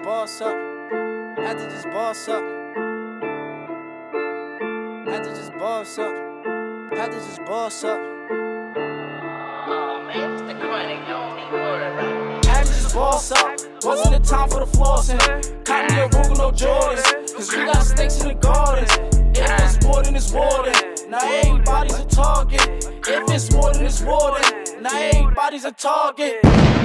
boss up. Had to just boss up. Had to just boss up. Had to just boss up. Oh man, it's the chronic, don't need worry about it. Had to just boss up. Wasn't the time for the flossing. Caught me a Ruger, no Jordans. Cause we got snakes in the gardens. If it's more than it's water, now everybody's a target. If it's more than it's water, now everybody's a target.